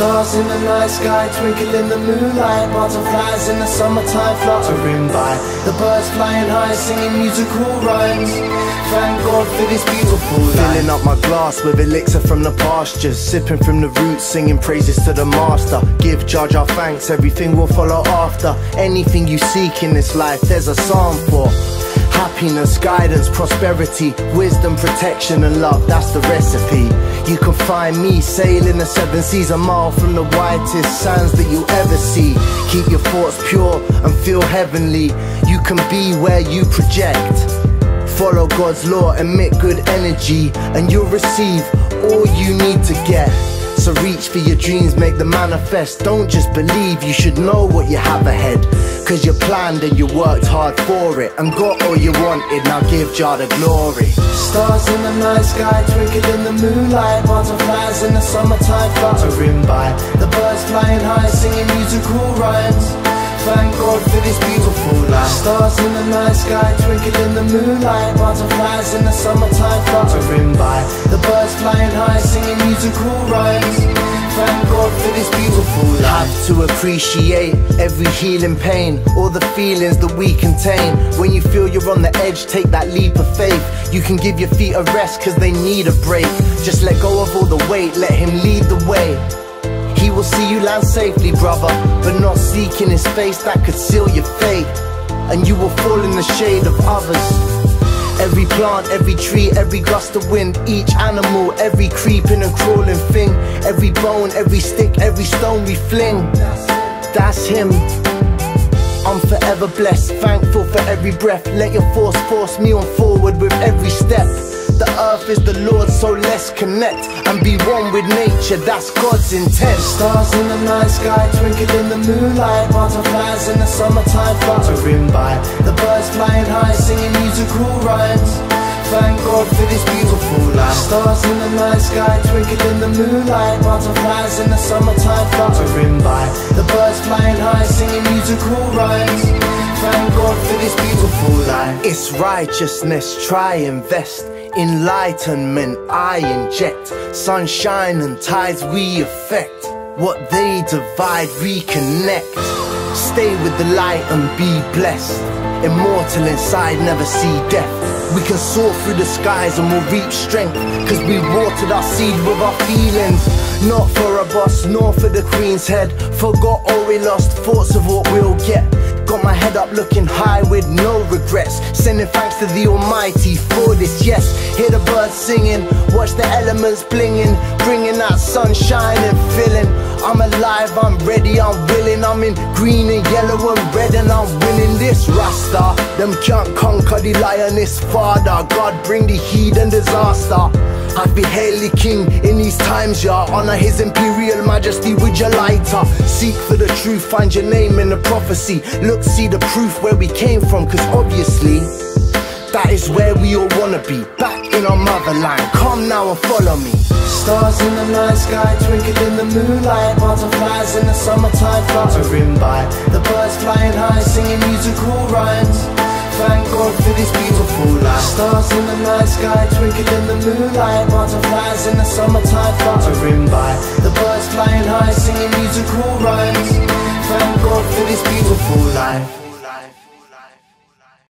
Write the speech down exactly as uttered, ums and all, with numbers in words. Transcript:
Stars in the night sky twinkle in the moonlight, butterflies in the summertime fluttering by, the birds flying high singing musical rhymes. Thank God for this beautiful life. Filling up my glass with elixir from the pastures, sipping from the roots, singing praises to the master. Give Judge our thanks, everything will follow after. Anything you seek in this life, there's a psalm for. Happiness, guidance, prosperity, wisdom, protection and love, that's the recipe. You can find me sailing the seven seas, a mile from the whitest sands that you'll ever see. Keep your thoughts pure and feel heavenly. You can be where you project. Follow God's law, emit good energy, and you'll receive all you need to get. So reach for your dreams, make them manifest. Don't just believe, you should know what you have ahead. Cause you planned and you worked hard for it, and got all you wanted, now give Jah the glory. Stars in the night sky twinkle in the moonlight, butterflies in the summertime fluttering by, the birds flying high singing musical rhymes. Thank God for this beautiful life. Stars in the night sky twinkle in the moonlight, butterflies in the summertime fluttering by, the birds flying high singing musical rhymes. Thank God for this beautiful life. Have to appreciate every healing pain, all the feelings that we contain. When you feel you're on the edge, take that leap of faith. You can give your feet a rest cause they need a break. Just let go of all the weight, let him lead the way. He will see you land safely, brother, but not seeking his face that could seal your fate. And you will fall in the shade of others. Every plant, every tree, every gust of wind, each animal, every creeping and crawling thing, every bone, every stick, every stone we fling, that's him. I'm forever blessed, thankful for every breath. Let your force force me on forward with every step. The earth is the Lord's, so let's connect and be one with nature, that's God's intent. Stars in the night sky twinkle in the moonlight, butterflies in the summertime fluttering by, the birds flying high singing musical rhymes. Thank God for this beautiful life. Stars in the night sky twinkle in the moonlight, butterflies in the summertime fluttering by, the birds flying high singing musical rhymes. Thank God for this beautiful life. It's righteousness, try invest. Enlightenment I inject. Sunshine and tides we affect. What they divide we connect. Stay with the light and be blessed. Immortal inside, never see death. We can soar through the skies and we'll reap strength, cause we watered our seed with our feelings. Not for a boss, nor for the queen's head. Forgot all we lost, thoughts of what we'll get. Got my head up looking high with no regrets. Sending thanks to the Almighty for this, yes. Hear the birds singing, watch the elements blinging, bringing that sunshine and feeling. I'm alive, I'm ready, I'm willing. I'm in green and yellow and red and I'm winning this Rasta. Them can't conquer the lioness father. God bring the heat and disaster. I be hail the king in these times, yeah. Honor his imperial majesty with your lighter. Seek for the truth, find your name in the prophecy. Look, see the proof where we came from, cause obviously that is where we all wanna be, back in our motherland. Come now and follow me. Stars in the night sky twinkle in the moonlight, butterflies in the summertime fluttering by, the birds flying high singing musical rhymes. Thank God for this beautiful life. Stars in the night sky twinkle in the moonlight, butterflies in the summertime fluttering by, the birds flying high singing musical rhymes. Thank God for this beautiful life.